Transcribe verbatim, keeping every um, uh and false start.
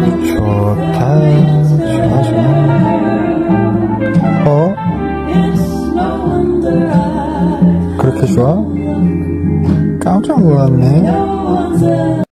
좋다, 좋아, 좋아. 어? 그렇게 좋아? 깜짝 놀랐네.